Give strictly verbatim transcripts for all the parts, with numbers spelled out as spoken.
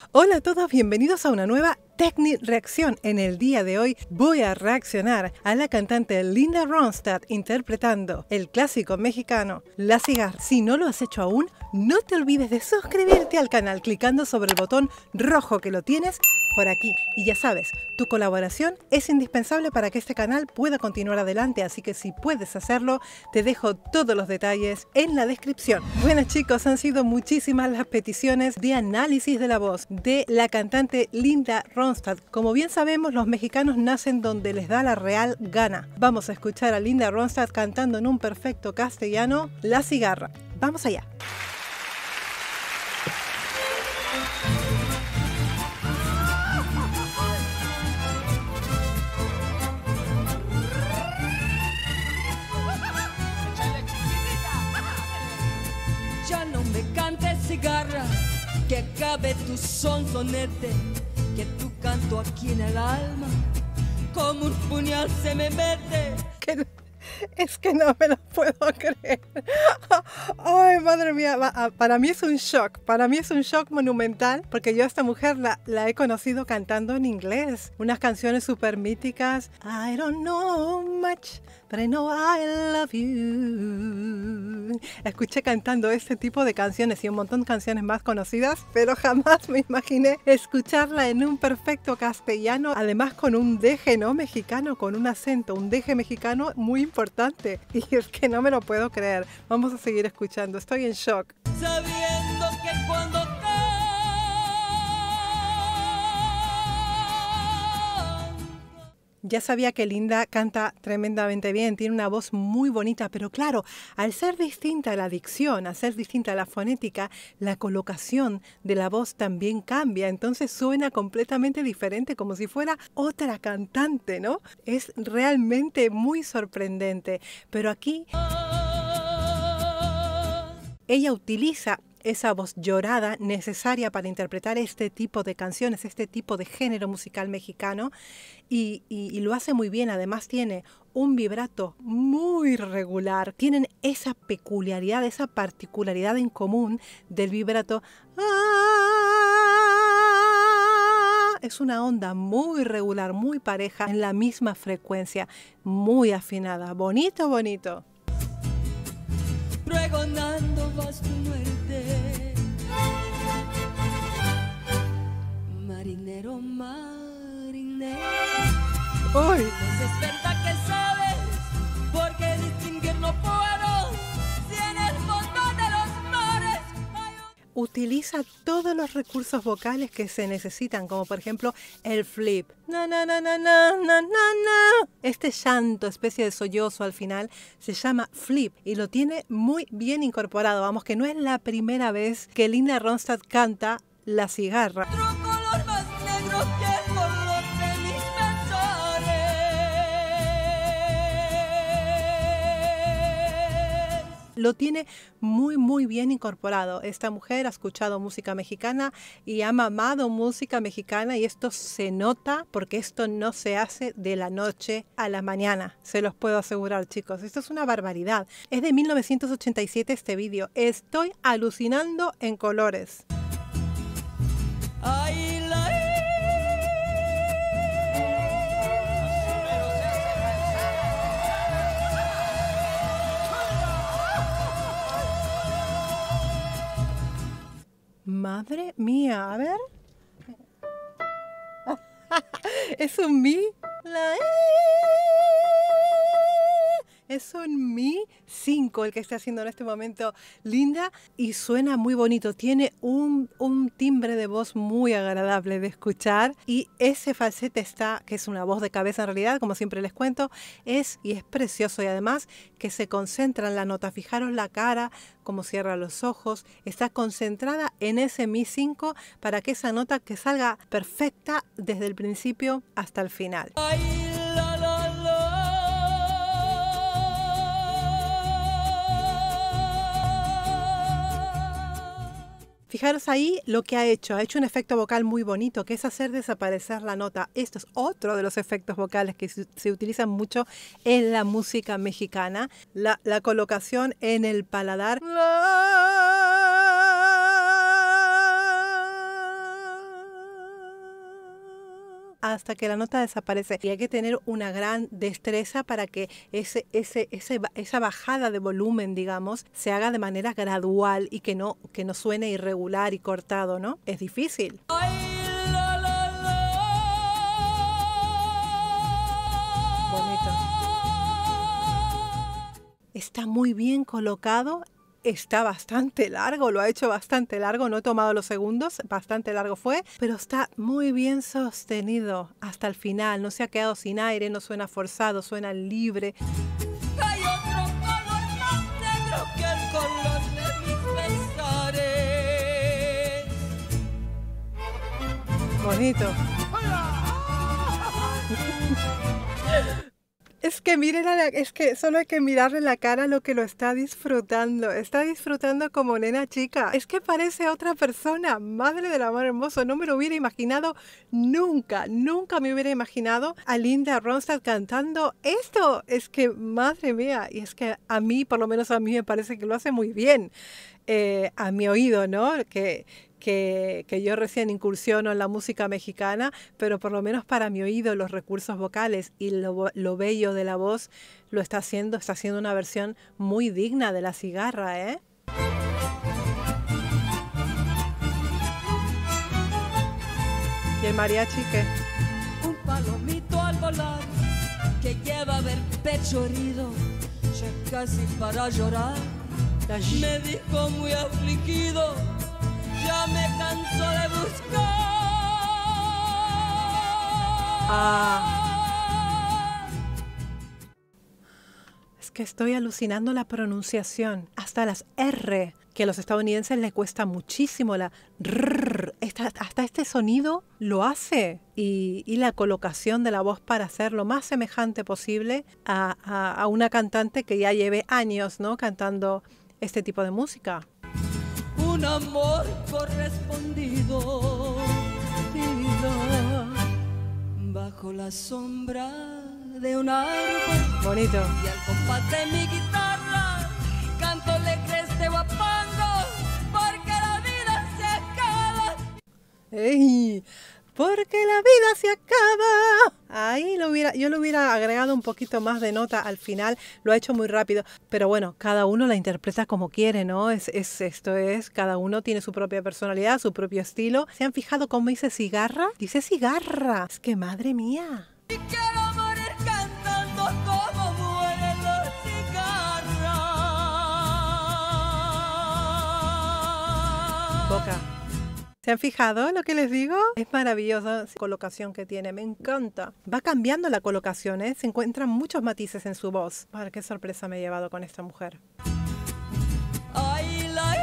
Hola a todos, bienvenidos a una nueva Technic Reacción. En el día de hoy voy a reaccionar a la cantante Linda Ronstadt interpretando el clásico mexicano La Cigarra. Si no lo has hecho aún, no te olvides de suscribirte al canal clicando sobre el botón rojo que lo tienes por aquí. Y ya sabes, tu colaboración es indispensable para que este canal pueda continuar adelante, así que si puedes hacerlo, te dejo todos los detalles en la descripción. Bueno chicos, han sido muchísimas las peticiones de análisis de la voz de la cantante Linda Ronstadt. Como bien sabemos, los mexicanos nacen donde les da la real gana. Vamos a escuchar a Linda Ronstadt cantando en un perfecto castellano La Cigarra. ¡Vamos allá! Ya no me cantes, cigarra, que acabe tu sonsonete, que tu canto aquí en el alma como un puñal se me mete. Que es que no me lo puedo creer. Ay, madre mía, para mí es un shock, para mí es un shock monumental, porque yo a esta mujer la, la he conocido cantando en inglés, unas canciones súper míticas. I don't know much, but I know I love you. Escuché cantando este tipo de canciones y un montón de canciones más conocidas, pero jamás me imaginé escucharla en un perfecto castellano, además con un deje, ¿no? Mexicano, con un acento, un deje mexicano muy importante. Y es que no me lo puedo creer. Vamos a seguir escuchando, estoy en shock. Sabiendo que cuando Ya sabía que Linda canta tremendamente bien, tiene una voz muy bonita, pero claro, al ser distinta la dicción, al ser distinta la fonética, la colocación de la voz también cambia, entonces suena completamente diferente, como si fuera otra cantante, ¿no? Es realmente muy sorprendente, pero aquí ella utiliza esa voz llorada necesaria para interpretar este tipo de canciones, este tipo de género musical mexicano, y, y, y lo hace muy bien. Además tiene un vibrato muy regular, tienen esa peculiaridad, esa particularidad en común del vibrato. Es una onda muy regular, muy pareja, en la misma frecuencia, muy afinada, bonito, bonito. pregonando vas tu muerte. Marinero, marinero. ¡Uy! Pues es verdad que sabes, porque distinguir no puedo, si en el fondo de los mares hay un... Utiliza todos los recursos vocales que se necesitan, como por ejemplo el flip. Na, na, na, na, na, na, na. Este llanto, especie de sollozo al final, se llama flip y lo tiene muy bien incorporado. Vamos, que no es la primera vez que Linda Ronstadt canta La Cigarra. Otro color más negro que el color de mis pensares. Lo tiene muy muy bien incorporado. Esta mujer ha escuchado música mexicana y ha mamado música mexicana, y esto se nota porque esto no se hace de la noche a la mañana, se los puedo asegurar, chicos. Esto es una barbaridad. Es de mil novecientos ochenta y siete este vídeo. Estoy alucinando en colores. Ay, la... Madre mía, a ver. Es un mi. La... Es un mi cinco el que está haciendo en este momento Linda, y suena muy bonito. Tiene un, un timbre de voz muy agradable de escuchar, y ese falsete está, que es una voz de cabeza en realidad, como siempre les cuento, es y es precioso, y además que se concentra en la nota. Fijaros la cara, como cierra los ojos, está concentrada en ese mi cinco para que esa nota que salga perfecta desde el principio hasta el final. Ay, la, la, la. Fijaros ahí lo que ha hecho. Ha hecho un efecto vocal muy bonito, que es hacer desaparecer la nota. Esto es otro de los efectos vocales que se, se utilizan mucho en la música mexicana. La, la colocación en el paladar. hasta que la nota desaparece. Y hay que tener una gran destreza para que ese, ese, ese, esa bajada de volumen, digamos, se haga de manera gradual y que no, que no suene irregular y cortado, ¿no? Es difícil. Bonito. Está muy bien colocado. Está bastante largo, lo ha hecho bastante largo, no he tomado los segundos, bastante largo fue, pero está muy bien sostenido hasta el final, no se ha quedado sin aire, no suena forzado, suena libre. Hay otro color más negro que el color de mis pesares. Bonito. Es que miren, a la, es que solo hay que mirarle la cara a lo que lo está disfrutando. Está disfrutando como nena chica. Es que parece otra persona. Madre del amor hermoso. No me lo hubiera imaginado nunca. Nunca me hubiera imaginado a Linda Ronstadt cantando esto. Es que, madre mía. Y es que a mí, por lo menos a mí, me parece que lo hace muy bien. Eh, a mi oído, ¿no? Que... Que, que yo recién incursiono en la música mexicana, pero por lo menos para mi oído los recursos vocales y lo, lo bello de la voz lo está haciendo, está haciendo una versión muy digna de La Cigarra, ¿eh? ¿Y el mariachi qué? Un palomito al volar que lleva a ver pecho herido, ya casi para llorar, me dijo muy afligido. Ya me canso de buscar. Ah. Es que estoy alucinando la pronunciación. Hasta las R, que a los estadounidenses les cuesta muchísimo. La R, esta, hasta este sonido lo hace. Y, y la colocación de la voz para hacer lo más semejante posible a, a, a una cantante que ya lleve años, ¿no? Cantando este tipo de música. Un amor correspondido, vida, bajo la sombra de un árbol. Bonito. Y al compás de mi guitarra canto alegre este guapango, porque la vida se acaba. ¡Ey! Porque la vida se acaba. Ahí lo hubiera, yo le hubiera agregado un poquito más de nota al final. Lo ha hecho muy rápido. Pero bueno, cada uno la interpreta como quiere, ¿no? Es, es, esto es, cada uno tiene su propia personalidad, su propio estilo. ¿Se han fijado cómo dice cigarra? Dice cigarra. Es que madre mía. Y quiero morir cantando como mueren los cigarras. Boca. ¿Se han fijado lo que les digo? Es maravillosa la colocación que tiene, me encanta. Va cambiando la colocación, ¿eh? Se encuentran muchos matices en su voz. Ay, qué sorpresa me he llevado con esta mujer. Ay, la...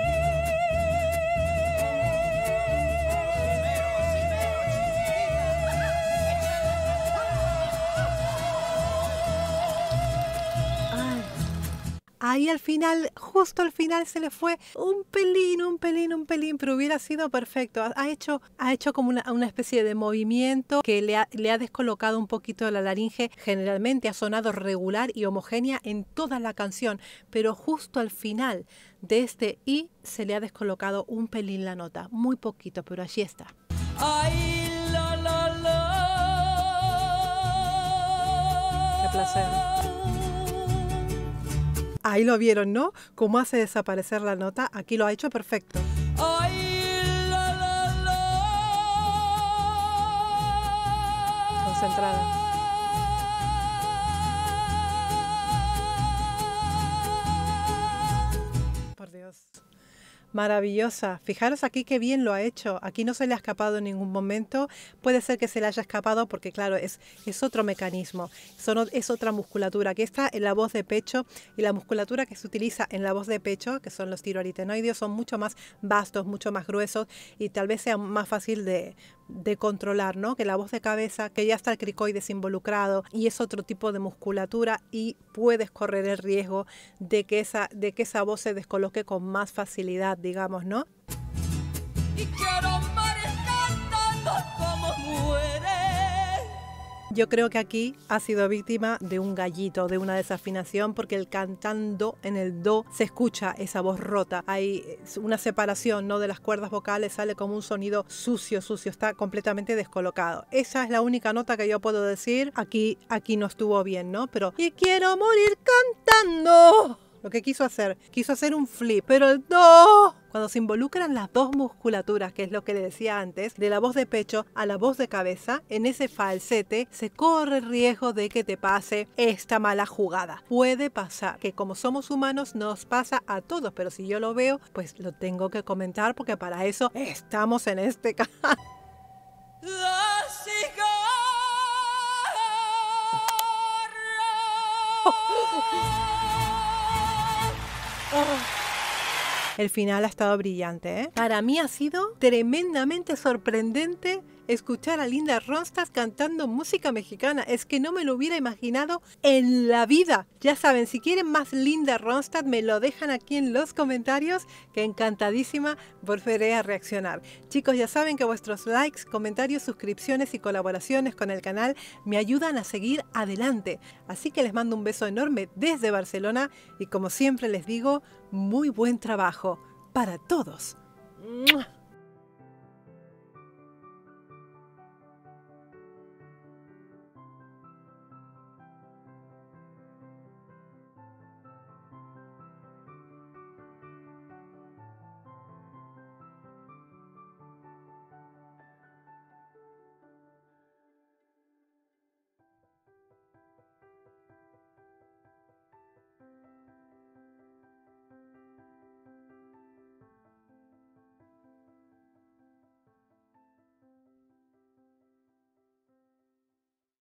Ahí al final, justo al final se le fue un pelín, un pelín, un pelín, pero hubiera sido perfecto. Ha hecho, ha hecho como una, una especie de movimiento que le ha, le ha descolocado un poquito la laringe. Generalmente ha sonado regular y homogénea en toda la canción, pero justo al final de este I se le ha descolocado un pelín la nota. Muy poquito, pero allí está. Ay, la, la, la. Qué placer. Ahí lo vieron, ¿no? Cómo hace desaparecer la nota. Aquí lo ha hecho perfecto. Ay, la, la, la. Concentrada. Por Dios. Maravillosa. Fijaros aquí qué bien lo ha hecho. Aquí no se le ha escapado en ningún momento. Puede ser que se le haya escapado porque, claro, es, es otro mecanismo. Son, es otra musculatura. Aquí está en la voz de pecho y la musculatura que se utiliza en la voz de pecho, que son los tiroaritenoideos, son mucho más vastos, mucho más gruesos y tal vez sea más fácil de, de controlar, ¿no? Que la voz de cabeza, que ya está el cricoides involucrado y es otro tipo de musculatura y puedes correr el riesgo de que esa, de que esa voz se descoloque con más facilidad, digamos, ¿no? Y quiero morir cantando como muere. yo creo que aquí ha sido víctima de un gallito, de una desafinación, porque el cantando en el do se escucha esa voz rota. Hay una separación, ¿no?, de las cuerdas vocales, sale como un sonido sucio, sucio, está completamente descolocado. Esa es la única nota que yo puedo decir. Aquí, aquí no estuvo bien, ¿no? Pero y quiero morir cantando. Lo que quiso hacer, quiso hacer un flip, pero el do, cuando se involucran las dos musculaturas, que es lo que le decía antes, de la voz de pecho a la voz de cabeza, en ese falsete se corre el riesgo de que te pase esta mala jugada. Puede pasar, que como somos humanos nos pasa a todos, pero si yo lo veo, pues lo tengo que comentar porque para eso estamos en este canal. La cigarra. El final ha estado brillante, ¿eh? Para mí ha sido tremendamente sorprendente escuchar a Linda Ronstadt cantando música mexicana. Es que no me lo hubiera imaginado en la vida. Ya saben, si quieren más Linda Ronstadt, me lo dejan aquí en los comentarios, que encantadísima volveré a reaccionar. Chicos, ya saben que vuestros likes, comentarios, suscripciones y colaboraciones con el canal me ayudan a seguir adelante. Así que les mando un beso enorme desde Barcelona y como siempre les digo, muy buen trabajo para todos. ¡Mua!